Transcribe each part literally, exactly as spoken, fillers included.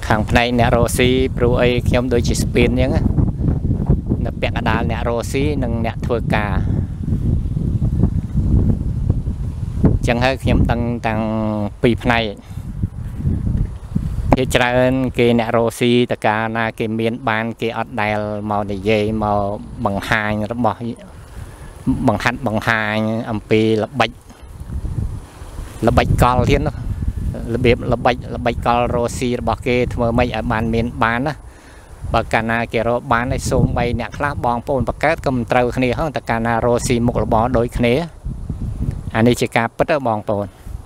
ខាងផ្នែកអ្នករស់ស៊ីព្រោះអីខ្ញុំដូចជាស្ពានអញ្ចឹងនៅពាក់កណ្ដាលអ្នករស់ស៊ីនិងអ្នកធ្វើការអញ្ចឹងហើយខ្ញុំដឹងតាំងពីផ្នែកភាគច្រើនគេអ្នករស់ស៊ីតកាណាគេមានបានគេអត់ដែលមកនិយាយមកបង្ហាញរបស់បង្ហាត់បង្ហាញអំពីល្បិចល្បិចកលទៀតរបៀបល្បិចល្បិចកលរស់ស៊ីរបស់គេធ្វើម៉េចឲ្យបានមានបានណាបើកាលណាគេរកបានឲ្យសូមបីអ្នកខ្លះបងប្អូនបកើតក៏មិនត្រូវគ្នាហ្នឹងតែកាលណារស់ស៊ីមុខរបរដូចគ្នាអានេះជាការពិតទៅបងប្អូន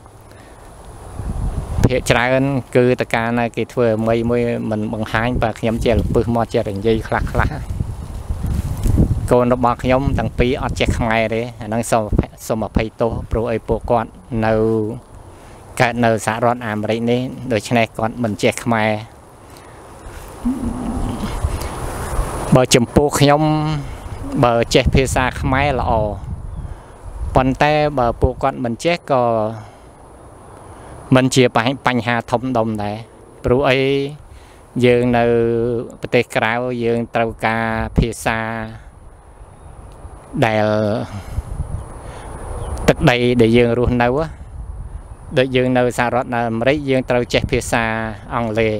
ភាគច្រើនគឺតកាណាគេធ្វើមួយមួយមិនបង្ហាញបើខ្ញុំជាលពឹសមកជារញ៉ៃខ្លះខ្លះកូនរបស់ខ្ញុំទាំងពីរអត់ចេះខ្មែរទេអាហ្នឹងសូមសូមអភ័យទោសព្រោះអីពួកគាត់នៅកើតនៅសហរដ្ឋអាមេរិកនេះដូច្នេះគាត់មិនចេះខ្មែរបើចំពោះខ្ញុំបើចេះភាសាខ្មែរល្អប៉ុន្តែបើពួកគាត់មិនចេះក៏មិនជាបញ្ហាធំដុំដែរព្រោះអីយើងនៅប្រទេសក្រៅយើងត្រូវការភាសាដែលទឹកដីដែលយើងរស់នៅដូចយើងនៅសហរដ្ឋអាមេរិកយើងត្រូវចេះភាសាអង់គ្លេស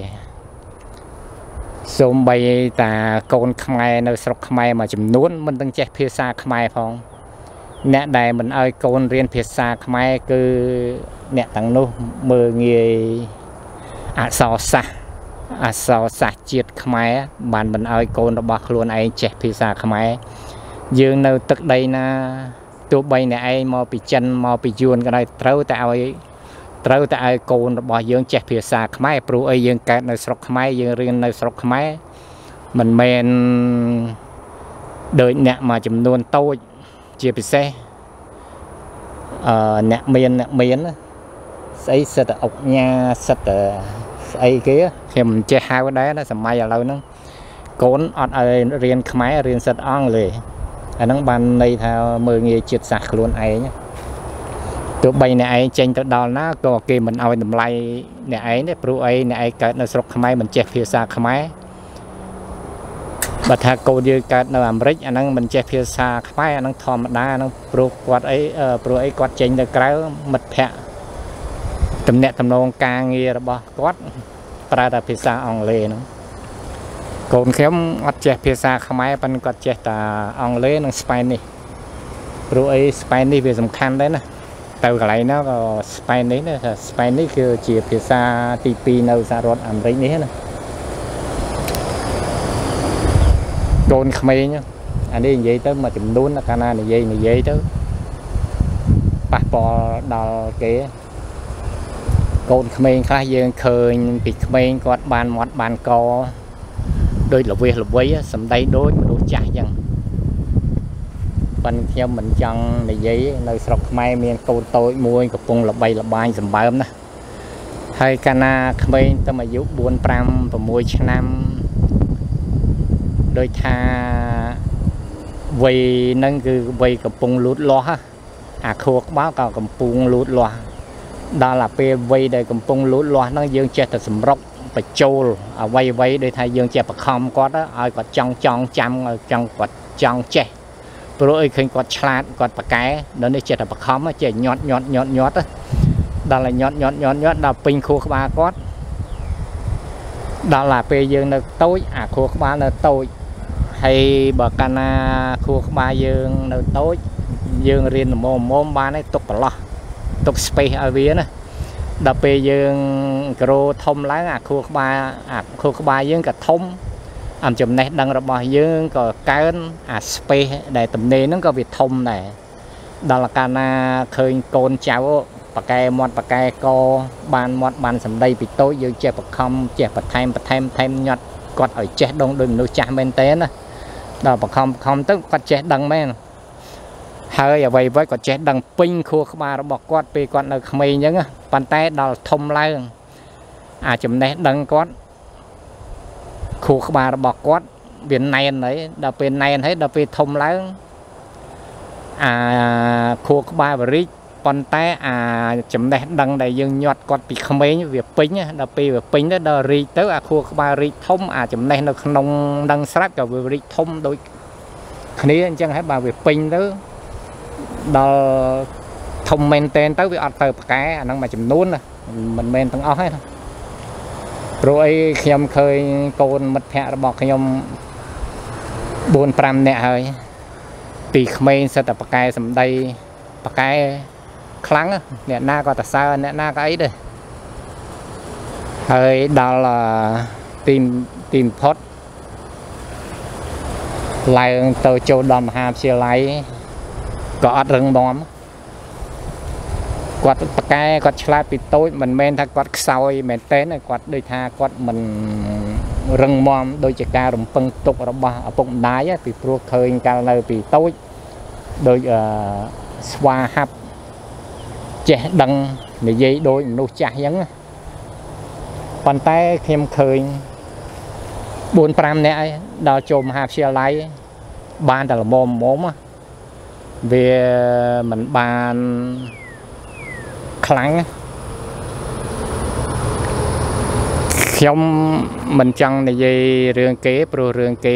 សូម្បីតាកូនខ្មែរនៅស្រុកខ្មែរមួយចំនួនមិនទាំងចេះភាសាខ្មែរផងអ្នកដែលមិនឲ្យកូនរៀនភាសាខ្មែរគឺអ្នកទាំងនោះមើលងាយអក្សរសាស្ត្រអក្សរសាស្ត្រជាតិខ្មែរបានមិនឲ្យកូនរបស់ខ្លួនឯងចេះភាសាខ្មែរយើងនៅទឹកដីណាទោះបីអ្នកឯងមកពីចិនមកពីយួនក៏ដោយត្រូវតែឲ្យត្រូវតែឲ្យកូនរបស់យើងចេះភាសាខ្មែរព្រោះអីយើងកើតនៅស្រុកខ្មែរយើងរៀននៅស្រុកខ្មែរមិនមែនដូចអ្នកមួយចំនួនតូចជាពិសេសអឺអ្នកមានអ្នកមានស្អីសិតតែអុកញ៉ាសិតតែស្អីគេខ្ញុំមិនចេះហៅដែរណាសម័យឥឡូវហ្នឹងកូនអត់ឲ្យរៀនខ្មែររៀនសិតអង់គ្លេសអាហ្នឹងបានន័យថាមើលងាយជាតិសាសន៍ខ្លួនឯងទោះបីអ្នកឯងចេញទៅដល់ណាក៏គេមិនឲ្យតម្លៃអ្នកឯងទេព្រោះអីអ្នកឯងកើតនៅស្រុកខ្មែរមិនចេះភាសាខ្មែរបើថាកូនយើងកើតនៅអាមេរិកអាហ្នឹងមិនចេះភាសាខ្មែរអាហ្នឹងធម្មតាអាហ្នឹងព្រោះគាត់អីព្រោះអីគាត់ចេញទៅក្រៅមិត្តភ័ក្តិទំនាក់ទំនងការងាររបស់គាត់ប្រើតែភាសាអង់គ្លេសហ្នឹងកូនខ្ញុំអត់ចេះភាសាខ្មែរប៉ុន្តែគាត់ចេះតែអង់គ្លេសនិងស្ប៉ែនីសព្រោះអីស្ប៉ែនីសវាសំខាន់ដែរណាទៅកន្លែងណាក៏ស្ប៉ែនីសណាស្ប៉ែនីសគឺជាភាសាទីពីរនៅសហរដ្ឋអាមេរិកនេះណាកូនក្មេងអានេះនិយាយទៅមួយចំនួនកាលណានិយាយនិយាយទៅប៉ះពាល់ដល់គេកូនក្មេងខ្លះយើងឃើញពីក្មេងគាត់បានមាត់បានកដូចល្វេសល្វីសំដីដូចមនុស្សចាស់អញ្ចឹងប៉ុន្តែខ្ញុំមិនចង់និយាយនៅស្រុកខ្មែរមានកូនតូចមួយកំពុងល្បីល្បាញសម្បើមណាហើយកាលណាក្មេងតែអាយុបួន ប្រាំ ៦ឆ្នាំដោយថាវ័យហ្នឹងគឺវ័យកំពុងលូតលាស់អាខួរក្បាលក៏កំពុងលូតលាស់ដល់តែពេលវ័យដែលកំពុងលូតលាស់ហ្នឹងយើងចេះតែសម្រុកបញ្ចូលអ្វីអ្វីដោយថាយើងចេះបខំគាត់ឲ្យគាត់ចង់ចង់ចាំឲ្យចង់គាត់ចង់ចេះព្រោះអីឃើញគាត់ឆ្លាតគាត់ប៉កែដល់នេះចេះតែបខំចេះញាត់ញាត់ញាត់ញាត់ដល់តែញាត់ញាត់ញាត់ញាត់ដល់ពេញខួរក្បាលគាត់ដល់តែពេលយើងនៅតូចអាខួរក្បាលនៅតូចហើយបើកាលណាខួរក្បាលយើងនៅតូចយើងរៀនល្មមល្មមបានហើយទុកប្រឡោះទុក space ឲ្យវាណាដល់ពេលយើងក្រូធំឡើងអាខួរក្បាលអាខួរក្បាលយើងក៏ធំអំចំណេះដឹងរបស់យើងក៏កើនអា space ដែលទំនេរហ្នឹងក៏វាធំដែរដល់កាលណាឃើញកូនចៅប៉កែមាត់ប៉កែកបានមាត់បានសម្ដីពីតូចយើងចេះបខំចេះបន្ថែមបន្ថែមបន្ថែមញាត់គាត់ឲ្យចេះដងដូចមនុស្សចាស់មែនតើណាដល់បខំបខំទៅគាត់ចេះដឹងមែនហើយអ្វីអ្វីគាត់ចេះដឹងពេញខួរក្បាលរបស់គាត់ពេលគាត់នៅក្មេងអញ្ចឹងប៉ុន្តែដល់ធំឡើងអាចំណេះដឹងគាត់ខួរក្បាលរបស់គាត់វាណែនហើយដល់ពេលណែនហើយដល់ពេលធំឡើងអាខួរក្បាលវរិចប៉ុន្តែអាចំណេះដឹងដែលយើងញាត់គាត់ពីក្មេងវាពេញដល់ពេលវាពេញទៅដល់រីកទៅអាខួរក្បាលរីកធំអាចំណេះនៅក្នុងដឹងស្រាប់ក៏វារីកធំដូចគ្នាអញ្ចឹងហើយបើវាពេញទៅដល់ធំមែនតែនទៅវាអត់ទៅប្រកែអាហ្នឹងមួយចំនួនមិនមែនទាំងអស់ទេព្រោះអីខ្ញុំឃើញកូនមិត្តភ័ក្តិរបស់ខ្ញុំបួន ប្រាំនាក់ហើយពីក្មេងសិតតែប្រកែសម្ដីប្រកែខ្លាំងអ្នកណាក៏តសើអ្នកណាក៏អីដែរហើយដល់ទីទីបំផុតឡើងទៅចូលដល់មហាវិទ្យាល័យក៏អត់រឹងមាំគាត់ប្រកែគាត់ឆ្លាតពីតូចមិនមែនថាគាត់ខ្សោយមែនទេគាត់ដូចថាគាត់មិនរឹងមាំដូចជាការរំពឹងទុករបស់ឪពុកម្ដាយពីព្រោះឃើញកាលនៅពីតូចដូចស្វាហាប់ចេះដឹងនិយាយដូចមនុស្សចាស់អញ្ចឹងប៉ុន្តែខ្ញុំឃើញបួន ប្រាំនាក់ឯងដល់ចូលមហាវិទ្យាល័យបានតែល្មមល្មមវាមិនបានខ្លាំងខ្ញុំមិនចង់និយាយរឿងគេព្រោះរឿងគេ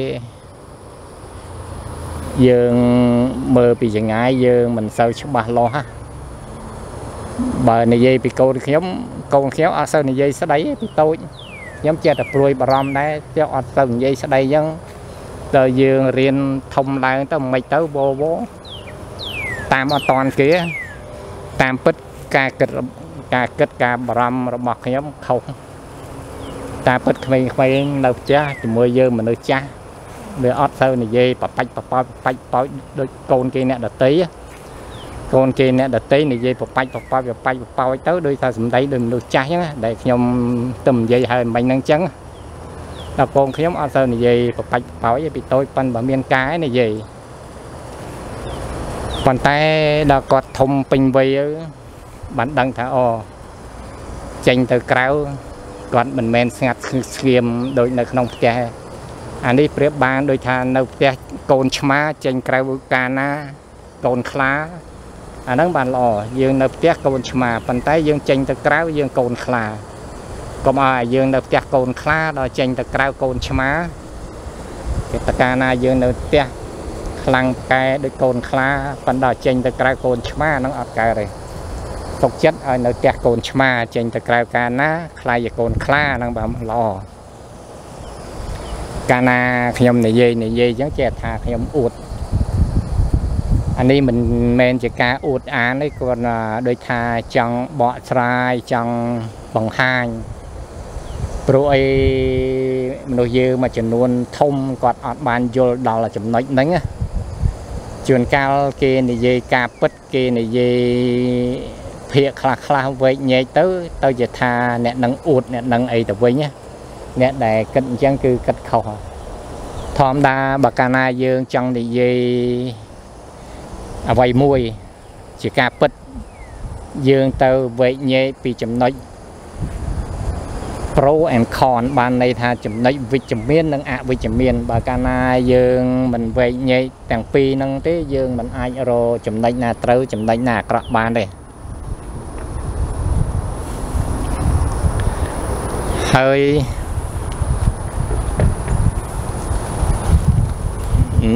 យើងមើលពីចង្អាយយើងមិនសូវច្បាស់លាស់បើនិយាយពីកូនខ្ញុំកូនខ្ញុំអត់សូវនិយាយស្ដីពីតូចខ្ញុំចេះតែព្រួយបារម្ភដែរចេះអត់សូវនិយាយស្ដីអញ្ចឹងតើយើងរៀនធំឡើងទៅមិនទៅវល់វល់តាមអត់តាន់គេតាមពិតការគិតការគិតការបារម្ភរបស់ខ្ញុំខុសតាមពិតក្មេងៗនៅផ្ទះជាមួយយើងមនុស្សចាស់វាអត់សូវនិយាយបបាច់បបោចបបាច់បោចដូចកូនគេអ្នកដតីកូនគេអ្នកដតីនិយាយបបាច់បបោចបបាច់បបោចទៅដូចថាសម្ដីដូចមនុស្សចាស់អញ្ចឹងដែលខ្ញុំទៅនិយាយហើយមិញហ្នឹងអញ្ចឹងដល់កូនខ្ញុំអត់សូវនិយាយបបាច់បបោចពីតូចប៉ុន្តែបើមានការនិយាយប៉ុន្តែដល់គាត់ធំពេញវ័យបានដឹងថាអូចេញទៅក្រៅគាត់មិនមែនស្ងាត់ស្ងៀមដូចនៅក្នុងផ្ទះអានេះប្រៀបបានដូចថានៅផ្ទះកូនឆ្មាចេញក្រៅកាលណាកូនខ្លាអាហ្នឹងបានល្អយើងនៅផ្ទះកូនឆ្មាប៉ុន្តែយើងចេញទៅក្រៅយើងកូនខ្លាកុំឲ្យយើងនៅផ្ទះកូនខ្លាដល់ចេញទៅក្រៅកូនឆ្មាគេតកាលណាយើងនៅផ្ទះខ្លាំងកែដូចកូនខ្លាប៉ុន្តែចេញទៅក្រៅកូនឆ្មាហ្នឹងអត់កើតទេទុកចិត្តឲ្យនៅផ្ទះកូនឆ្មាចេញទៅក្រៅកាលណាខ្លាយជាកូនខ្លាហ្នឹងបើល្អកាលណាខ្ញុំនិយាយនិយាយអញ្ចឹងចេះថាខ្ញុំអួតអានេះមិនមែនជាការអួតអានទេគាត់ដូចថាចង់បកស្រាយចង់បង្ហាញព្រោះអីមនុស្សយើងមួយចំនួនធំគាត់អត់បានយល់ដល់ចំណុចហ្នឹងជួនកាលគេនិយាយការពិតគេនិយាយភាកខ្លះខ្លះវែកញែកទៅទៅជាថាអ្នកនឹងអួតអ្នកនឹងអីទៅវិញអ្នកដែលគិតអញ្ចឹងគឺគិតខុសធម្មតាបើកាលណាយើងចង់និយាយអ្វីមួយជាការពិតយើងទៅវែកញែកពីចំណុច pro and con បានន័យថាចំណុចវិជ្ជមាននិងអវិជ្ជមានបើកាលណាយើងមិនវែកញែកទាំងពីរហ្នឹងទេយើងមិនអាចរកចំណុចណាត្រូវចំណុចណាអាក្រក់បានទេហើយអឺ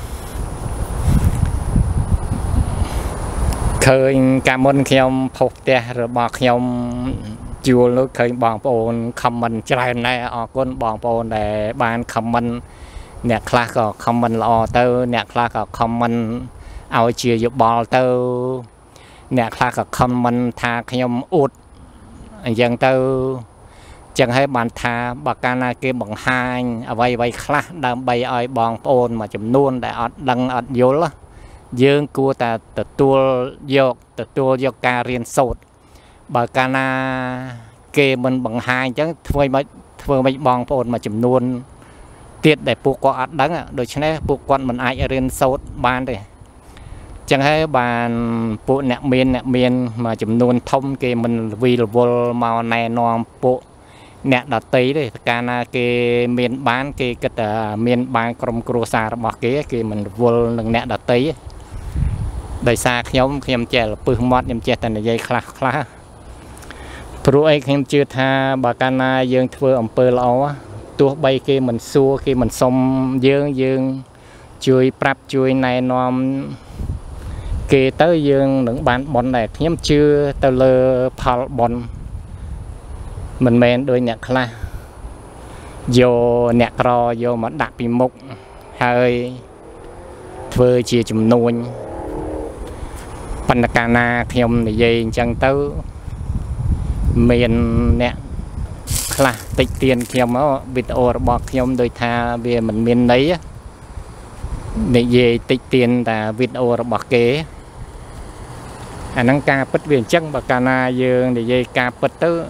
ឃើញកាលមុនខ្ញុំផុសផ្ទះរបស់ខ្ញុំជួលនោះឃើញបងប្អូនខមមិនច្រើនណាស់អរគុណបងប្អូនដែលបានខមមិនអ្នកខ្លះក៏ខមមិនល្អទៅអ្នកខ្លះក៏ខមមិនឲ្យជាយោបល់ទៅអ្នកខ្លះក៏ខមមិនថាខ្ញុំអួតអញ្ចឹងទៅចឹងហើយបានថាបើកាលណាគេបង្ហាញអ្វីអ្វីខ្លះដើម្បីឲ្យបងប្អូនមួយចំនួនដែលអត់ដឹងអត់យល់យើងគួរតែទទួលយកទទួលយកការរៀនសូត្របើកាលណាគេមិនបង្ហាញអញ្ចឹងធ្វើមិនធ្វើមិនបងប្អូនមួយចំនួនទៀតដែលពួកគាត់អត់ដឹងដូច្នេះពួកគាត់មិនអាចរៀនសូត្របានទេចឹងហើយបានពួកអ្នកមានអ្នកមានមួយចំនួនធំគេមិនវិលវល់មកណែនាំពួកអ្នកដតីទេកាលណាគេមានបានគេគិតថាមានបានក្រុមគ្រួសាររបស់គេគេមិនវល់នឹងអ្នកដតីដោយសារខ្ញុំខ្ញុំចេះលពឹសមាត់ខ្ញុំចេះតែនិយាយខ្លះខ្លះព្រោះអីខ្ញុំជឿថាបើកាលណាយើងធ្វើអំពើល្អទោះបីគេមិនសួរគេមិនសុំយើងយើងជួយប្រាប់ជួយណែនាំគេទៅយើងនឹងបានបន់ដែរខ្ញុំជឿទៅលើផលបន់មិនមែនដោយអ្នកខ្លះយកអ្នកក្រយកមកដាក់ពីមុខហើយធ្វើជាចំនួនបណ្ឌកាលណាខ្ញុំនិយាយអញ្ចឹងទៅមានអ្នកខ្លះតិចទៀនខ្ញុំវីដេអូរបស់ខ្ញុំដោយថាវាមិនមានន័យនិយាយតិចទៀនតែវីដេអូរបស់គេអាហ្នឹងការពិតវាអញ្ចឹងបើកាលណាយើងនិយាយការពិតទៅ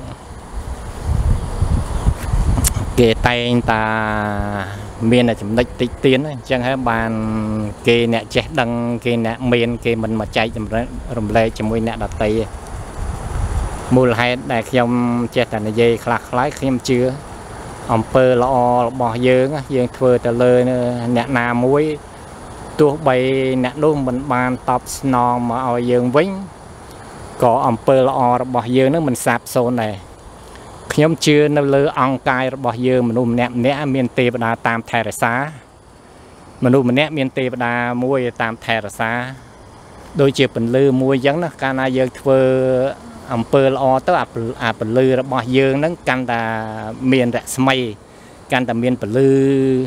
គេតែងតាមានចំណុចតិចទៀនអញ្ចឹងហើយបានគេអ្នកចេះដឹងគេអ្នកមានគេមិនមកចែករំលែកជាមួយអ្នកដទៃមូលហេតុដែលខ្ញុំចេះតែនិយាយខ្លះខ្លះខ្ញុំជឿអំពើល្អរបស់យើងយើងធ្វើទៅលើអ្នកណាមួយទោះបីអ្នកនោះមិនបានតបស្នងមកឲ្យយើងវិញក៏អំពើល្អរបស់យើងនឹងមិនសាបសូន្យដែរខ្ញុំជឿនៅលើអង្គកាយរបស់យើងមនុស្សម្នាក់ម្នាក់មានទេវតាតាមថែរក្សាមនុស្សម្នាក់មានទេវតាមួយតាមថែរក្សាដូចជាពន្លឺមួយអញ្ចឹងណាកាលណាយើងធ្វើអំពើល្អទៅអាពន្លឺរបស់យើងនឹងកាន់តែមានរស្មីកាន់តែមានពន្លឺ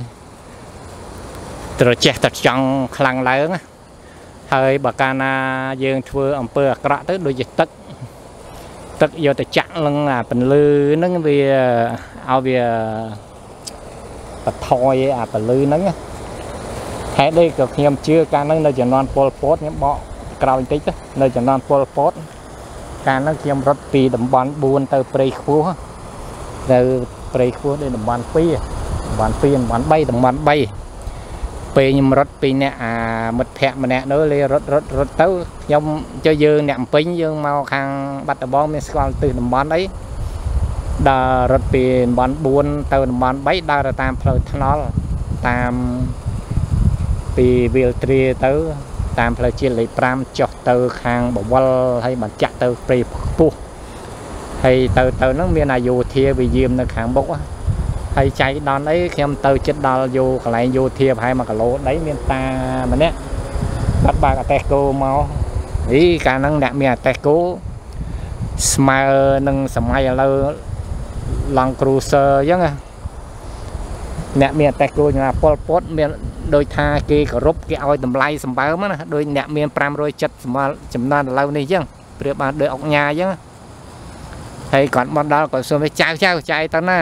ត្រចះត្រចង់ខ្លាំងឡើងហើយបើកាលណាយើងធ្វើអំពើអាក្រក់ទៅដូចជាទឹកទឹកយកទៅចាក់លឹងអាពន្លឺហ្នឹងវាឲ្យវាបថយអាពន្លឺហ្នឹងហេតុនេះក៏ខ្ញុំជឿកាលហ្នឹងនៅជំនាន់ពលពតខ្ញុំបកក្រោយបន្តិចទៅនៅជំនាន់ពលពតកាលហ្នឹងខ្ញុំរត់ពីតំបន់បួនទៅព្រៃខ្ពស់ទៅព្រៃខ្ពស់đếnតំបន់ពីរតំបន់ពីរតំបន់បីតំបន់បីពេលខ្ញុំរត់ពីអ្នកអាមិត្តភ័ក្តិម្នាក់នោះលេរត់រត់រត់ទៅខ្ញុំចុះយើងអ្នកអំពេញយើងមកខាងបាត់ដំបងមានស្គាល់ទិសតំបន់អីដើររត់ពីតំបន់បួនទៅតំបន់បីដើរទៅតាមផ្លូវថ្នល់តាមពីវាលទ្រាទៅតាមផ្លូវជាតិលេខប្រាំចុះទៅខាងបវលហើយបញ្ចាក់ទៅព្រៃខ្ពស់ហើយទៅទៅហ្នឹងមានអាយុធាវិយាមនៅខាងមុខហើយចៃដនអីខ្ញុំទៅចិត្តដល់យោកន្លែងយោធាប្រហែលមួយគីឡូដីមានតាម្នាក់គាត់បើកអតេសគោមកអីកាលហ្នឹងអ្នកមានអតេសគោស្មើនឹងសម័យឥឡូវឡង់គ្រូសឺអញ្ចឹងអ្នកមានអតេសគោញ៉ាពលពតមានដោយថាគេគោរពគេឲ្យតម្លៃសម្បើមណាដោយអ្នកមានប្រាំរយចិតសម្រាប់ចំនួនឥឡូវនេះអញ្ចឹងប្រៀបបានដោយអុកញ៉ាអញ្ចឹងហើយគាត់មកដល់គាត់សួរចៅចៅចៅទៅណា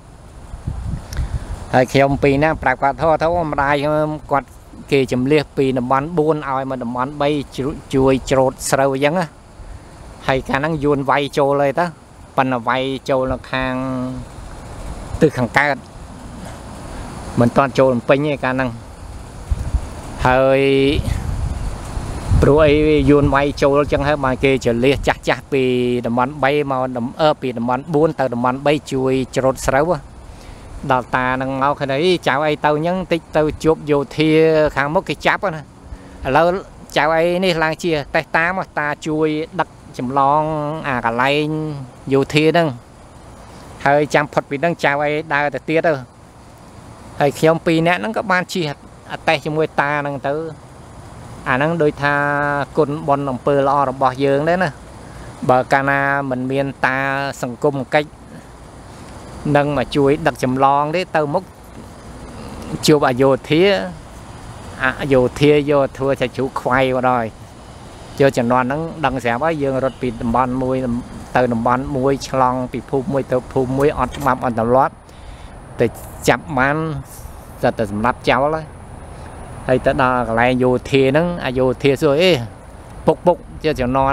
ហើយខ្ញុំពីរនាក់ប្រាប់គាត់ធោះធោះម្ដាយគាត់គេចំលៀសពីតំបន់បួនឲ្យមកតំបន់បីជួយច្រូតស្រូវអញ្ចឹងហើយកាលហ្នឹងយួនវាយចូលហើយទៅប៉ុន្តែវាយចូលនៅខាងទិសខាងកើតមិនតាន់ចូលពេញទេកាលហ្នឹងហើយព្រោះអីយួនវាយចូលអញ្ចឹងហើយបានគេចលៀសចាស់ចាស់ពីតំបន់បីមកអឺពីតំបន់បួនទៅតំបន់បីជួយច្រូតស្រូវដល់តានឹងមកឃើញអីចៅអីទៅអញ្ចឹងតិចទៅជួបយោធាខាងមុខគេចាប់ណាឥឡូវចៅអីនេះឡើងជាតេស្តតាមតាជួយដឹកចម្លងអាកន្លែងយោធាហ្នឹងហើយចាំផុតពីហ្នឹងចៅអីដើរទៅទៀតទៅហើយខ្ញុំពីរនាក់ហ្នឹងក៏បានជិះអតេសជាមួយតាហ្នឹងទៅអាហ្នឹងដូចថាគុណបុណ្យអំពើល្អរបស់យើងដែរណាបើកាលណាមិនមានតាសង្គមកិច្ចនឹងមកជួយដឹកចម្លងទេទៅមុខជួបអយោធាអយោធាយកធ្វើតែជ្រូកខ្វៃមកដល់យកចំនួនហ្នឹងដឹងស្រាប់ហើយយើងរត់ពីតំបន់មួយទៅតំបន់មួយឆ្លងពីភូមិមួយទៅភូមិមួយអត់ច្បាប់អត់ទម្លាប់ទៅចាប់បានតែតែសម្រាប់ចោលហើយហើយទៅដល់កន្លែងយោធាហ្នឹងអយោធាសួរអេពុកពុកជាចំនួន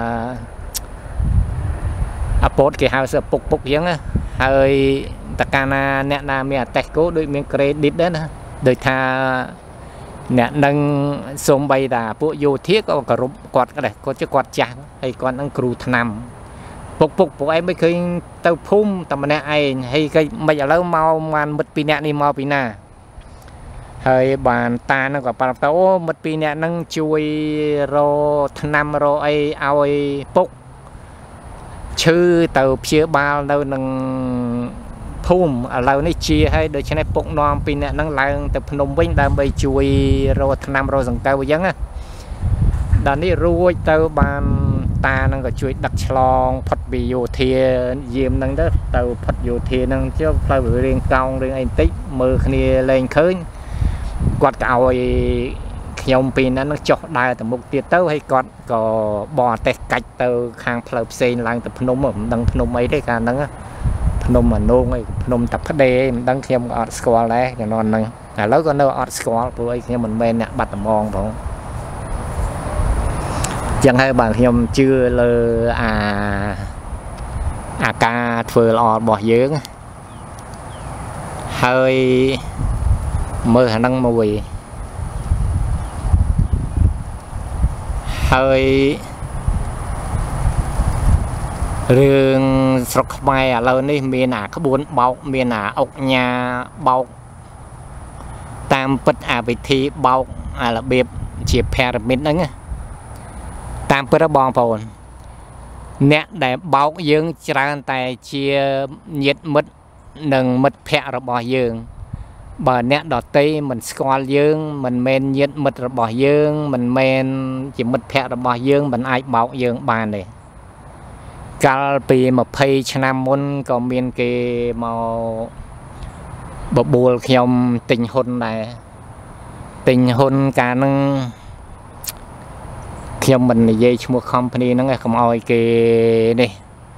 អាពតគេហៅសើពុកពុកអញ្ចឹងណាហើយតកាណាអ្នកណាមានអតេសគោដូចមាន credit ដែរណាដូចថាអ្នកនឹងសូម្បីតាពួកយោធាក៏គោរពគាត់ដែរគាត់ជាគាត់ចាស់ហើយគាត់នឹងគ្រូថ្នាំពុកពុកពួកឯងមិនឃើញទៅភូមិតែម្នាក់ឯងហើយគេមិនឥឡូវមកបានមិត្តពីរនាក់នេះមកពីណាហ hơi bàn ta nó có bảo tố một pi nè nâng chui rô năm rô ấy ao bốc chư tàu chia bao đâu nâng phum ở lâu này chia hay được cho nên bốc non pi nè nâng lại tập nông vinh đam bay chui rô năm rô dòng cao giống á đàn đi ruồi tàu bàn ta nó có chui đặt chlong phật bị vô thia diêm nâng đó tàu phật vô thia nâng chứ phải riêng cao riêng anh tích mưa kia lên khơi quạt cào nhom pin nó chọc đai từ một tiệt tớ hay còn có bò tẹt cạch từ hàng phật sen lang từ phnom ở đằng phnom ấy đấy cả đằng phnom mà nôn ấy phnom tập phát đề đằng xem ở school đấy cho non nâng à lớn con đâu ở school với nhưng mình bên nè bắt tầm mòn thôi chẳng hay bạn nhom chưa lơ à à ca phơi lò bỏ dướng hơi mơ khả năng mùi hơi rừng sọc mai à lâu ní miền à có bốn bọc miền à ốc nhà bọc tam bít à vị thi bọc à là biệt chỉ pyramid đó tam bít bong phồn nè để bọc dương tràn tay chia nhiệt mít nâng mít phe rồi bỏ dương bà nè đỏ tây mình squal dương mình men nhiệt mít rồi bỏ dương mình men chỉ mít phe rồi bỏ dương mình ai bọc dương bàn này cả vì một phay năm môn có miền kia màu bờ bùa khiom tình hôn này tình hôn cả năng khiom mình là dây mua company nó nghe không ai kia đi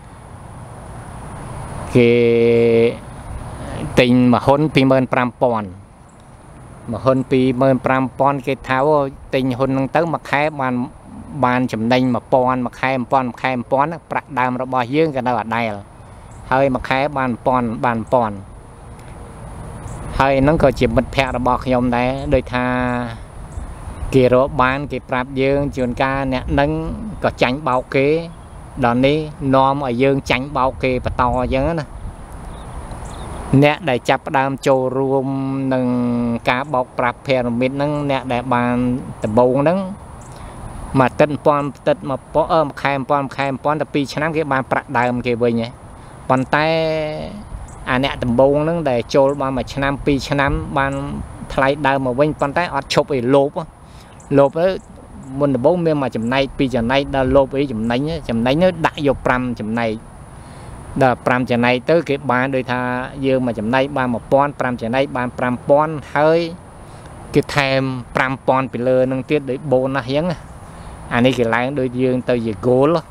cái tình mà hôn pi mơn pram pon mà hôn pi mơn pram pon cái tháo tình hôn năng tới mặt khai bàn bàn chấm đinh mà pon mà khai pon khai pon nó bạc đam nó bỏ dương cái nào ở đây hơi mà khai bàn pon bàn pon hơi nó có chỉ một phe nó bỏ nhom đấy đôi tha kia rồi bàn cái bạc dương chuyển ca nè nâng có tránh bao kế đòn đi nom ở dương tránh bao kế và to giống nè nè để chắp đam châu rùm nâng cá bọc bạc pyramid nâng nè để bàn tập bông nâng mà tên pon tên mà po ôm khai pon khai pon tập pi năm cái bàn bạc đam kia với nhé bàn tay à nè tầm bông nâng để châu bàn mà năm pi năm bàn thay đam mà vinh bàn tay ọt chụp ấy lốp lốp ấy muốn bốn miếng mà chấm này pi chấm này đã lốp ấy chấm này nhé chấm này nó đại vô pram chấm này đợt pram chấm này tới cái bàn đôi tha dương mà chấm này bàn một pon pram chấm này bàn pram pon hơi cái thêm pram pon bị lơ nâng tiết để bồn nó hiếng anh ấy cái láng đôi dương tới về gỗ luôn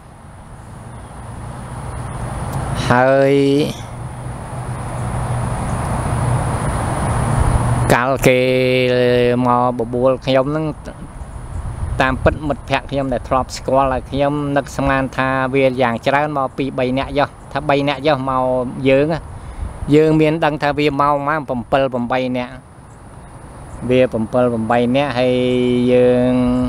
hơi cả cái mò bộ bùa khi ông nó tam bít một phẹt khi ông để drop score là khi ông nực sang tha về dạng trái màu pi bay nẹt do tha bay nẹt do màu dương á dương miền đằng tha về màu má bầm pel bầm bay nẹt về bầm pel bầm bay nẹt hay dương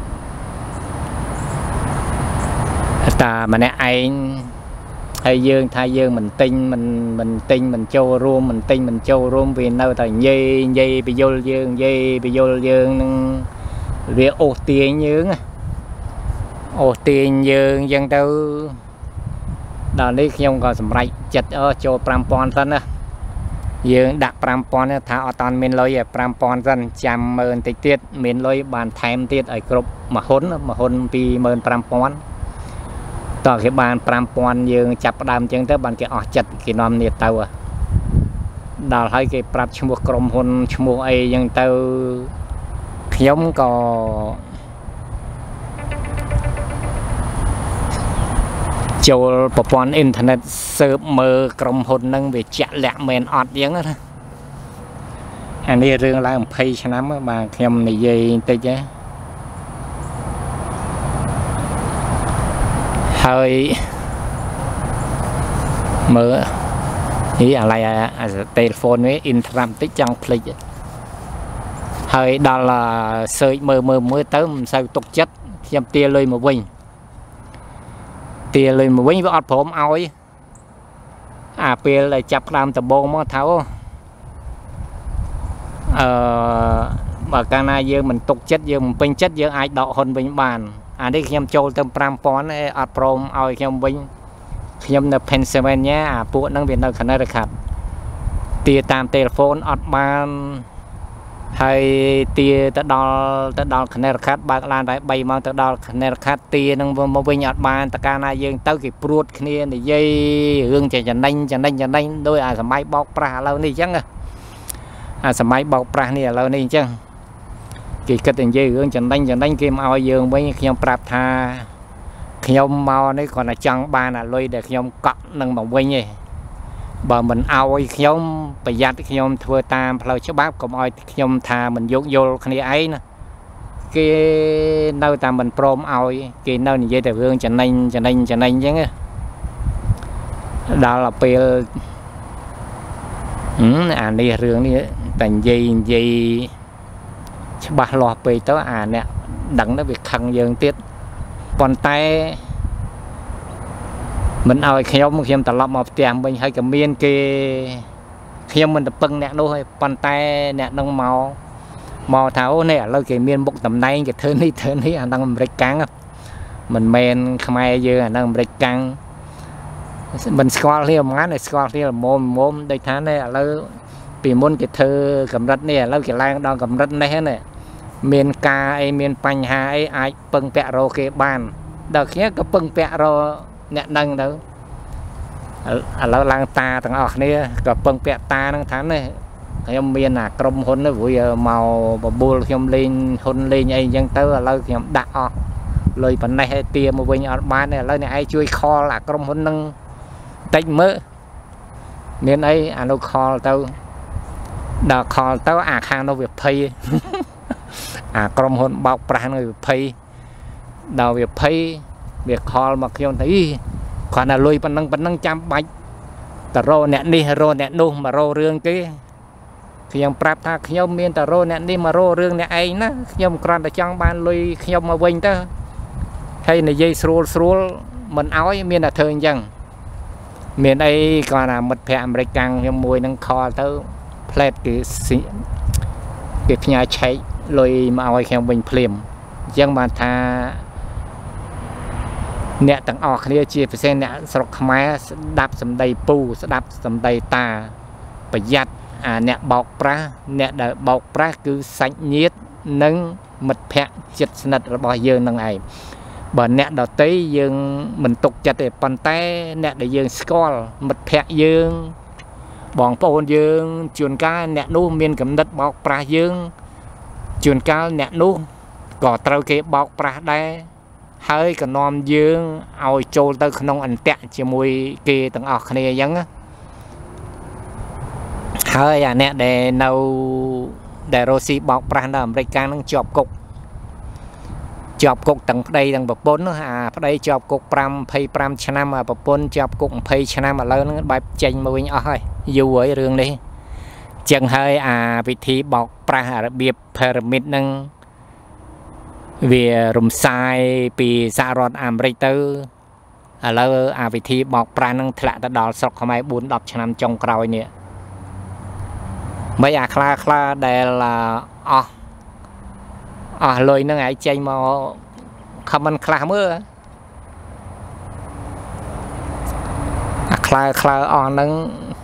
ta mà nè anh hay dương thay dương mình tinh mình mình tinh mình châu rôm mình tinh mình châu rôm vì đâu thành dây dây bị vô dương dây bị vô dương về ô tiền dương ô tiền dương dân đâu đó lý khi ông còn sầm rậy chật ở châu pram pon thân á dương đặt pram pon thả ở toàn miền lôi ở pram pon dân chăm mơn tịch tiết miền lôi bàn thêm tiết ở group mà hôn mà hôn pi mơn pram ponต่อcái bàn pram pon dương chập đam chân tới bàn cái ở chật cái nom nhiệt tàu à đào hai cái pram chmua krom hôn chmua ấy dương tàu nhóm có châu pon internet server mơ krom hôn nâng về chặt lẹ men ọt tiếng đó anh đi riêng lại một pay cho lắm mà nhóm này dây tới chứ hơi mở ý à lại à telephone với internet tích trong click hơi đó là sợi mơ mơ mới tới sao tục chất xem tia lên một vinh tia lên một vinh với ọt phốm oi à tia là chập làm tập bông mà tháo អឺបើកាលណាយើងមិនទុកចិត្តយើងមិនពេញចិត្តយើងអាចដកហ៊ុនវិញបានអានេះខ្ញុំចូលទៅប្រាំពាន់ឯអត់ព្រមឲ្យខ្ញុំវិញខ្ញុំនៅ Pennsylvania អាពួកហ្នឹងវានៅ Connecticut ទាតាម telephone អត់បានហើយទាទៅដល់ទៅដល់ Connecticut បើកឡានតែបីម៉ោងទៅដល់ Connecticut ទានឹងមកវិញអត់បានតកាលណាយើងទៅគេព្រួតគ្នានិយាយរឿងចេះចំណេញចំណេញចំណេញដោយអាសម័យបោកប្រាស់ឥឡូវនេះអញ្ចឹងអាសម័យបោកប្រាស់នេះឥឡូវនេះអញ្ចឹងគេគិតតែនិយាយរឿងចំណេញចំណេញគេមកឲ្យយើងវិញខ្ញុំប្រាប់ថាខ្ញុំមកនេះគ្រាន់តែចង់បានអាលុយដែលខ្ញុំកក់នឹងមកវិញឯងបើមិនឲ្យខ្ញុំប្រយ័ត្នខ្ញុំធ្វើតាមផ្លូវច្បាប់កុំឲ្យខ្ញុំថាមិនយោគយល់គ្នាឯងណាគេនៅតែមិនព្រមឲ្យគេនៅនិយាយតែរឿងចំណេញចំណេញចំណេញអញ្ចឹងដល់ពេលអានេះរឿងនេះតែនិយាយនិយាយច្បាស់លាស់ពេកទៅអាអ្នកដឹងទៅវាខឹងយើងទៀតប៉ុន្តែមិនឲ្យខ្ញុំខ្ញុំត្រឡប់មកផ្ទះវិញហើយក៏មានគេខ្ញុំមិនទៅពឹងអ្នកនោះទេប៉ុន្តែអ្នកនឹងមកមកថាអូនេះឥឡូវគេមានមុខតំណែងគេធ្វើនេះធ្វើនេះអានឹងអាមេរិកកាំងមិនមែនខ្មែរយើងអានឹងអាមេរិកកាំងមិនស្គាល់គ្នាហ្មងណាស្គាល់គ្នាល្មមល្មមដូចថានេះឥឡូវពីមុនគេធ្វើកម្រិតនេះឥឡូវគេឡើងដល់កម្រិតនេះណាមានការអីមានបញ្ហាអីអាចពឹងពាក់រកគេបានដល់គ្នាក៏ពឹងពាក់រកអ្នកដឹងទៅឥឡូវឡើងតាទាំងអស់គ្នាក៏ពឹងពាក់តានឹងថានេះខ្ញុំមានអាក្រុមហ៊ុននេះព្រោះមកបបួលខ្ញុំលេងហ៊ុនលេងអីអញ្ចឹងទៅឥឡូវខ្ញុំដាក់អស់លុយប៉ុណ្ណេះឲ្យទាមកវិញអត់បានទេឥឡូវអ្នកឯងជួយខលអាក្រុមហ៊ុននឹងតិចមើលមានអីអានោះខលទៅដល់ខលទៅអាខាងនោះវាភ័យអាក្រុមហ៊ុនបោកប្រាស់នោះវាភ័យដល់វាភ័យវាខលមកខ្ញុំទៅគ្រាន់តែលុយប៉ុណ្ណឹងប៉ុណ្ណឹងចាំបាច់តរោអ្នកនេះរោអ្នកនោះមករោរឿងគេខ្ញុំប្រាប់ថាខ្ញុំមានតរោអ្នកនេះមករោរឿងអ្នកឯងណាខ្ញុំគ្រាន់តែចង់បានលុយខ្ញុំមកវិញទៅហើយនិយាយស្រួលស្រួលមិនឲ្យមានតែធ្វើអញ្ចឹងមានអីគាត់ថាមិត្តភ័ក្ដិអាមេរិកកាំងខ្ញុំមួយនឹងខលទៅផ្លែតគេគេផ្ញើឆែកលុយមកឲ្យខ្ញុំវិញភ្លាមអញ្ចឹងបានថាអ្នកទាំងអស់គ្នាជាពិសេសអ្នកស្រុកខ្មែរស្ដាប់សម្ដីពូស្ដាប់សម្ដីតាប្រយ័ត្នអាអ្នកបោកប្រាស់អ្នកដែលបោកប្រាស់គឺសាច់ញាតិនិងមិត្តភ័ក្ដិជិតស្និទ្ធរបស់យើងនឹងឯងបើអ្នកដទៃយើងមិនទុកចិត្តទេប៉ុន្តែអ្នកដែលយើងស្គាល់មិត្តភ័ក្ដិយើងបងប្អូនយើងជួនកាលអ្នកនោះមានគំនិតបោកប្រាស់យើងជួនកាលអ្នកនោះក៏ត្រូវគេបោកប្រាស់ដែរហើយក៏នាំយើងឲ្យចូលទៅក្នុងអន្តៈជាមួយគេទាំងអស់គ្នាអញ្ចឹងហើយអាអ្នកដែលនៅដែលរស់ស៊ីបោកប្រាស់នៅអាមេរិកកាំងនឹងជាប់គុកជាប់គុកទាំងប្តីទាំងប្រពន្ធអាប្តីជាប់គុកប្រាំភ័យប្រាំឆ្នាំអាប្រពន្ធជាប់គុកยี่สิบឆ្នាំឥឡូវហ្នឹងបែបចេញមកវិញអស់ហើយយូរហើយរឿងនេះចឹងហើយអាវិធីបោកប្រាស់របៀប pyramid ហ្នឹងវារំសាយពីសហរដ្ឋអាមេរិកទៅឥឡូវអាវិធីបោកប្រាស់ហ្នឹងធ្លាក់ទៅដល់ស្រុកខ្មែរ bốn đến mười ឆ្នាំចុងក្រោយនេះមិនអាខ្លាខ្លាដែលអស់អស់លុយហ្នឹងឯងចេញមកខមមិនខ្លះមើលអាខ្លាខ្លាអស់ហ្នឹង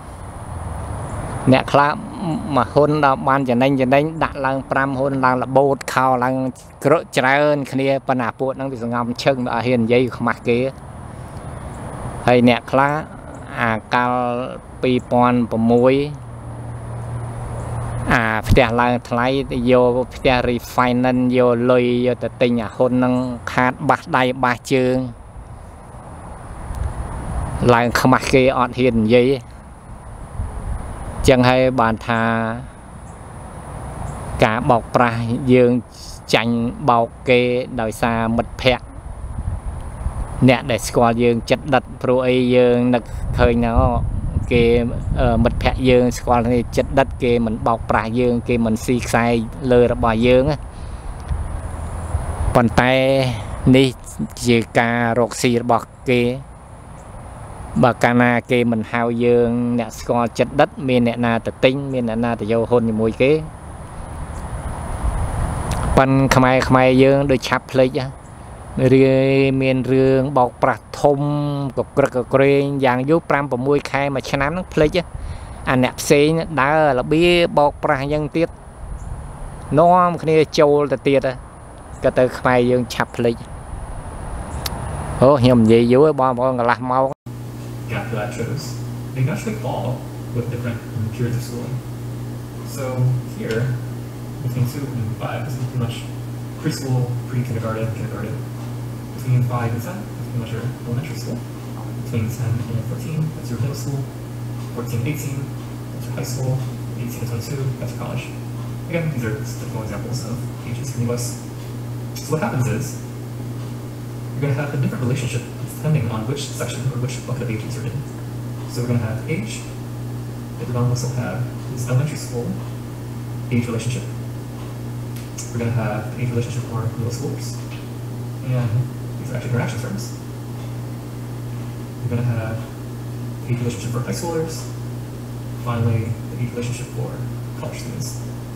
អ្នកខ្លះមកហ៊ុនដល់បានចំណេញចំណេញដាក់ឡើងប្រាំហ៊ុនឡើងលបូតខោឡើងក្រក់ច្រើនគ្នាប៉ុន្តែពួកហ្នឹងវាសងំឈឹងដល់ហ៊ាននិយាយខ្មាស់គេហើយអ្នកខ្លះអាកាលពីរពាន់ប្រាំមួយអាផ្ទះឡើងថ្លៃយកផ្ទះ refinance យកលុយយកទៅទិញអាហ៊ុនហ្នឹងខាតបាសដៃបាសជើងឡើងខ្មាស់គេអត់ហ៊ាននិយាយចឹងហើយបានថាការបោកប្រាស់យើងចាញ់បោកគេដោយសារមិត្តភ័ក្ដិអ្នកដែលស្គាល់យើងចិត្តដិតព្រោះអីយើងនឹកឃើញណាគេមិត្តភ័ក្ដិយើងស្គាល់គ្នាចិត្តដិតគេមិនបោកប្រាស់យើងគេមិនស៊ីខ្សែលើរបស់យើងប៉ុន្តែនេះជាការរកស៊ីរបស់គេបើកាលណាគេមិនហៅយើងអ្នកស្គាល់ចិត្តដិតមានអ្នកណាទៅទិញមានអ្នកណាទៅយកហ៊ុនជាមួយគេប៉ុនខ្មែរខ្មែរយើងដូចឆាប់ភ្លេចរឿយមានរឿងបោកប្រាស់ធំកក្រឹកកក្រែងយ៉ាងយូរ5 6ខែមួយឆ្នាំហ្នឹងភ្លេចអាអ្នកផ្សេងដើររបៀបោកប្រាស់យ៉ាងទៀតនាំគ្នាចូលទៅទៀតក៏ទៅខ្មែរយើងឆាប់ភ្លេចអូខ្ញុំនិយាយយូរបងប្អូនកន្លះម៉ោង After that shows they actually fall with different periods of schooling. So here between two and five, this is pretty much preschool, pre-kindergarten, kindergarten. Between five and ten, that's pretty much your elementary school. Between ten and fourteen, that's your middle school. fourteen and eighteen, that's your high school. eighteen to twenty-two, that's your college. Again, these are just typical examples of ages in the U S. So what happens is you're going to have a different relationship depending on which section or which bucket of ages you're in. So we're going to have age. We're going to also have this elementary school age relationship. We're going to have the age relationship for middle schoolers. And these are actually interaction terms. We're going to have the age relationship for high schoolers. Finally, the age relationship for college students.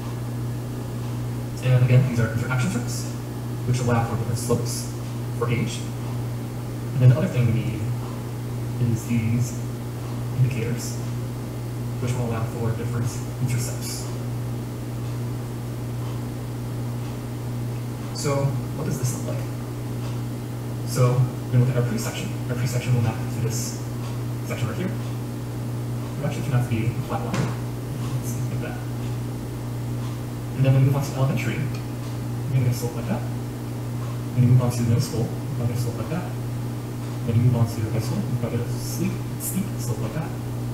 And again, these are interaction terms, which allow for different slopes for age. And then the other thing we need is these indicators, which will allow for different intercepts. So what does this look like? So we're going to look at our pre-section. Our pre-section will map to this section right here. It actually turn out to be a flat line. Like that. And then when we move on to elementary, we're going to get a slope like that. When you move on to middle school, we're going to get a slope like that. When you move on to high school, we're going to get a steep, steep slope like that.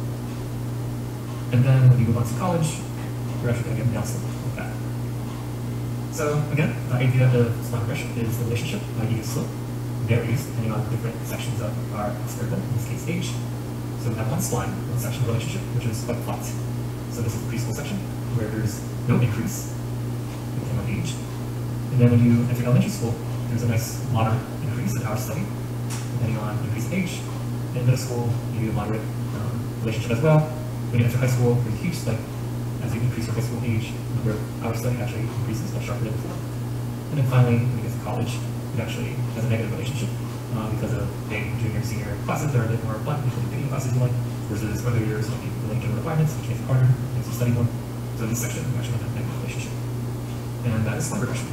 And then when you move on to college, you're actually going to get a down slope like that. So again, the idea of spline regression is the relationship by each slope varies depending on different sections of our variable, in this case age. So we have one spline, one section relationship, which is quite flat. So this is the preschool section, where there's no increase depending on age. And then when you enter elementary school, there's a nice moderate increase in our study, depending on increase in age. In middle school, you do a moderate um, relationship as well. When you enter high school, there's a huge spike. As you increase your high school age, where our study actually increases much sharper than before. And then finally, when you get to college, it actually has a negative relationship uh, because of the junior, senior classes that are a bit more flat, because of picking classes you like, versus other years when people really general requirements, which makes it harder, makes you study more. So in this section, we actually have a negative relationship. And that is spline regression.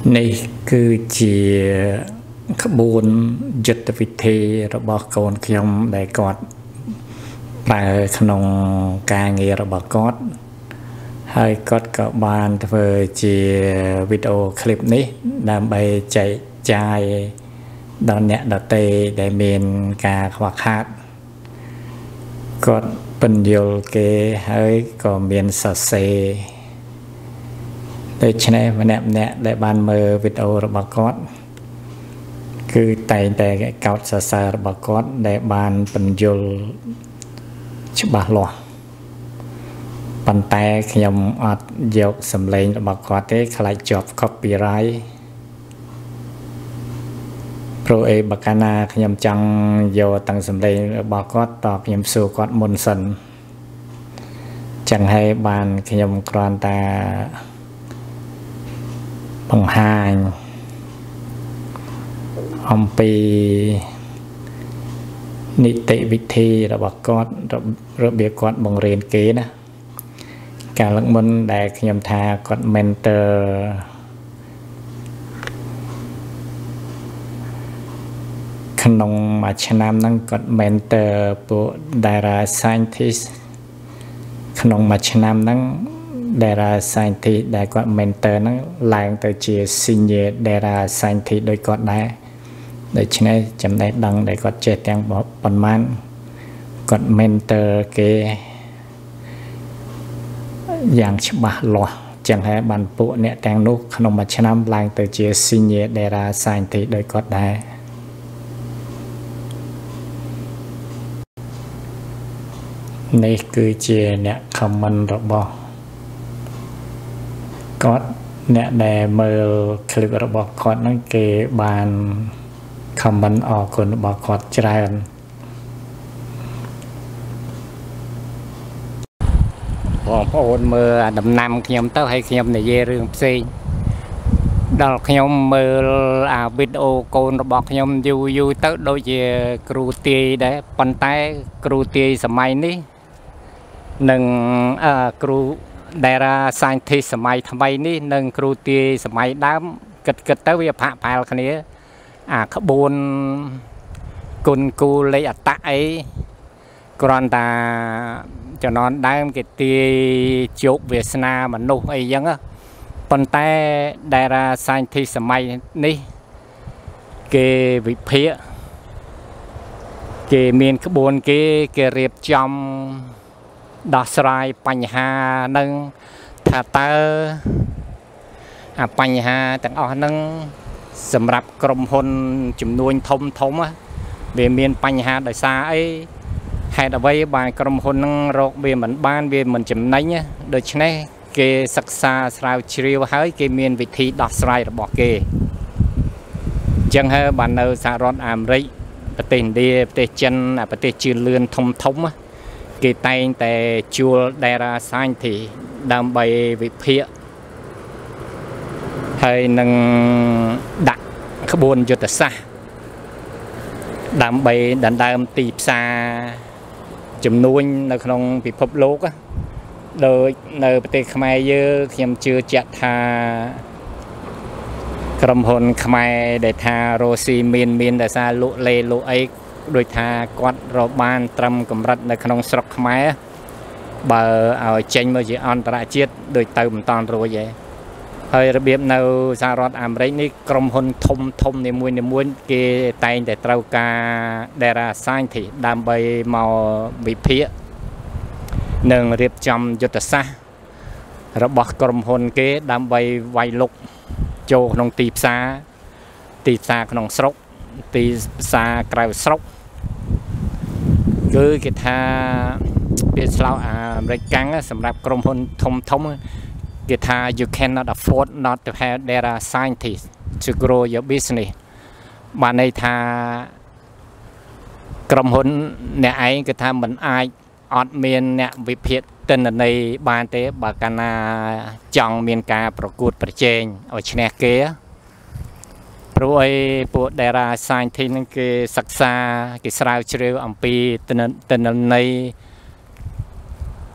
នេះគឺជាក្បួនយុទ្ធវិធីរបស់កូនខ្ញុំដែលគាត់ប្រើក្នុងការងាររបស់គាត់ហើយគាត់ក៏បានធ្វើជាវីដេអូឃ្លីបនេះដើម្បីចែកចាយដល់អ្នកដទៃដែលមានការខ្វះខាតគាត់ពន្យល់គេហើយក៏មានសរសេរដូច្នេះម្នាក់ម្នាក់ដែលបានមើលវីដេអូរបស់គាត់គឺតែងតែកោតសរសើររបស់គាត់ដែលបានពន្យល់ច្បាស់លាស់ប៉ុន្តែខ្ញុំអត់យកសម្លេងរបស់គាត់ទេខ្លាចជាប់ copyright ព្រោះអីបើកាលណាខ្ញុំចង់យកតាំងសម្លេងរបស់គាត់តខ្ញុំសួរគាត់មុនសិនចឹងហើយបានខ្ញុំគ្រាន់តែបង្ហាញអំពីនីតិវិធីរបស់គាត់របៀបគាត់បង្រៀនគេណាកាលមុនដែលខ្ញុំថាគាត់ mentor ក្នុងមួយឆ្នាំហ្នឹងគាត់ mentor ពួក data scientist ក្នុងមួយឆ្នាំហ្នឹង data scientist ដែលគាត់ mentor ហ្នឹងឡើងទៅជា senior data scientist ដោយគាត់ដែរដូច្នេះចំណេះដឹងដែលគាត់ចេះទាំងប៉ុន្មានគាត់ mentor គេយ៉ាងច្បាស់លាស់ចឹងហើយបានពួកអ្នកទាំងនោះក្នុងមួយឆ្នាំឡើងទៅជា senior data scientist ដោយគាត់ដែរនេះគឺជាអ្នក comment របស់គាត់អ្នកដែលមើល clip របស់គាត់ហ្នឹងគេបាន comment អរគុណរបស់គាត់ច្រើនបងប្អូនមើលដំណាំខ្ញុំទៅហើយខ្ញុំនិយាយរឿងផ្សេងដល់ខ្ញុំមើលអាវីដេអូកូនរបស់ខ្ញុំយូរយូរទៅដូចជាគ្រូទាយដែរប៉ុន្តែគ្រូទាយសម័យនេះនិងអឺគ្រូ Data Scientist សម័យថ្មីនេះនិងគ្រូទាយសម័យដើមគិតគិតទៅវាផាក់ផាលគ្នាអាក្បួនគុណគូលេខអត្តអីគ្រាន់តែជំនាន់ដើមគេទាយជោគវាសនាមនុស្សអីចឹងប៉ុន្តែ Data Scientist សម័យនេះគេវិភាគគេមានក្បួនគេគេរៀបចំដោះស្រាយបញ្ហានឹងថាតើអាបញ្ហាទាំងអស់ហ្នឹងសម្រាប់ក្រុមហ៊ុនចំនួនធំធំវាមានបញ្ហាដោយសារអីហេតុអ្វីបានក្រុមហ៊ុនហ្នឹងរកវាមិនបានវាមិនចំណេញដូច្នេះគេសិក្សាស្រាវជ្រាវហើយគេមានវិធីដោះស្រាយរបស់គេអញ្ចឹងហើយបាននៅសហរដ្ឋអាមេរិកប្រទេសឥណ្ឌាប្រទេសចិនប្រទេសជឿនលឿនធំធំគេតែងតែជួល Data Scientist ដើម្បីវិភាគហើយនឹងដាក់ក្បួនយុទ្ធសាស្ត្រដើម្បីដណ្ដើមទីផ្សារចំនួននៅក្នុងពិភពលោកដោយនៅប្រទេសខ្មែរយើងខ្ញុំជឿជាក់ថាក្រុមហ៊ុនខ្មែរដែលថារ៉ូស៊ីមានមានតែសារលក់លេលក់អីដោយថាគាត់រកបានត្រឹមកម្រិតនៅក្នុងស្រុកខ្មែរបើឲ្យចេញមកជាអន្តរជាតិដូចទៅមិនតាន់រួចទេហើយរបៀបនៅសហរដ្ឋអាមេរិកនេះក្រុមហ៊ុនធំធំនីមួយនីមួយគេតែងតែត្រូវការ Data Scientist ដើម្បីមកវិភាគនិងរៀបចំយុទ្ធសាស្ត្ររបស់ក្រុមហ៊ុនគេដើម្បីវាយលុកចូលក្នុងទីផ្សារទីផ្សារក្នុងស្រុកទីផ្សារក្រៅស្រុកគឺគេថាវាឆ្លោតអាមេរិកកាំងសម្រាប់ក្រុមហ៊ុនធំធំគេថា you cannot afford not to have data scientists to grow your business បានន័យថាក្រុមហ៊ុនអ្នកឯងគេថាមិនអាចអត់មានអ្នកវិភាគទិន្នន័យបានទេបើកាលណាចង់មានការប្រកួតប្រជែងឲ្យឈ្នះគេព្រោះអីពួក Data Scientist ហ្នឹងគេសិក្សាគេស្រាវជ្រាវអំពីទិន្នន័យ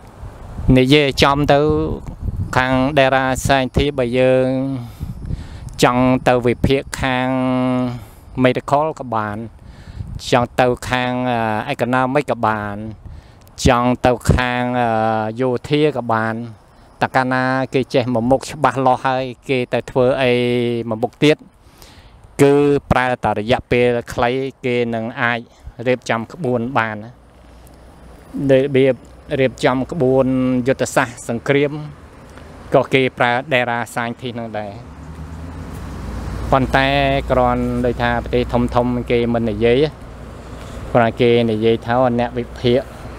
និយាយចំទៅខាង Data Scientist បើយើង chẳng tàu về phía khang medical các bạn chẳng tàu khang uh, economic các bạn chẳng tàu khang vô thia các bạn ta cana cái chế một mục ba lo hay cái tại thưa ấy mà mục tiết cứ pra ta để dập về lấy cái năng ai rệp chăm các buôn bàn để biệt rệp chăm các buôn vô ta sa sừng kiếm có cái pra đề ra sang thì năng đây còn tay còn đời tha để thông thông cái mình này giấy còn cái này giấy tháo anh bị phía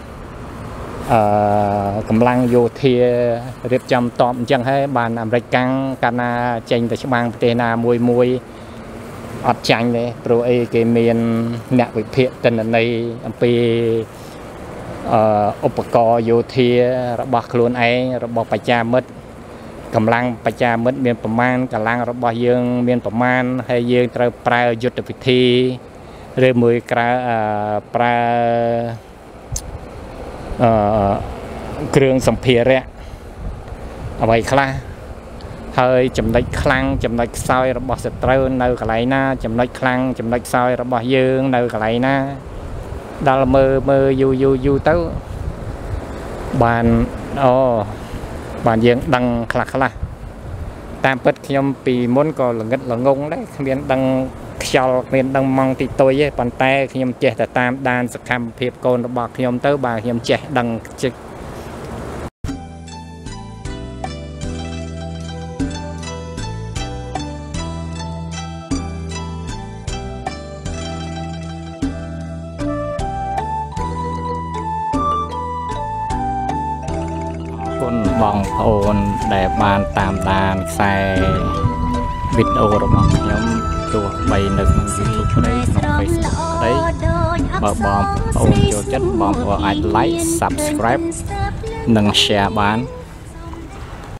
cầm lăng vô thì rệp chăm tọm chẳng hay bàn làm rạch căng cana tranh từ bang tây na mùi mùi ọt chanh đấy rồi cái miền nẹt bị phía tên là này bịอุปกรณ์โยธีระบบคลุนไอระบบประจามิดกำลังประจามิดเมียนประมาณกำลังระบบยืงเมียนประมาณให้ยืงตระปลายยุทธวิธีเรื่องมือกระปลายเครื่องสัมผัสเอาไว้คลาเฮ้ยจำได้คลังจำได้ซอยระบบสตรีนในกระไรน่าจำได้คลังจำได้ซอยระบบยืงในกระไรน่าดาลมือมือยูยูยูเต้าบานอ๋อบานยังดังคลักคละตามเปิดขยมปีม้วนก็หลังเงินหลังงงได้ขมิ้นดังเขียวขมิ้นดังมองติดตัวเย่ปันแต่ขยมเจแต่ตามดานสักคำเพียบโกนระบอกขยมเต้าบานขยมเจดังจิกบองโอนได้บานตามดานใส่วิดีโอระบบย้ำตัวใบหนึ่งมันยูทูบได้น้องเฟซบุ๊กได้บองบองโอนโจจัดบองว่าไอไลค์ subscribe หนึ่งแชร์บ้าน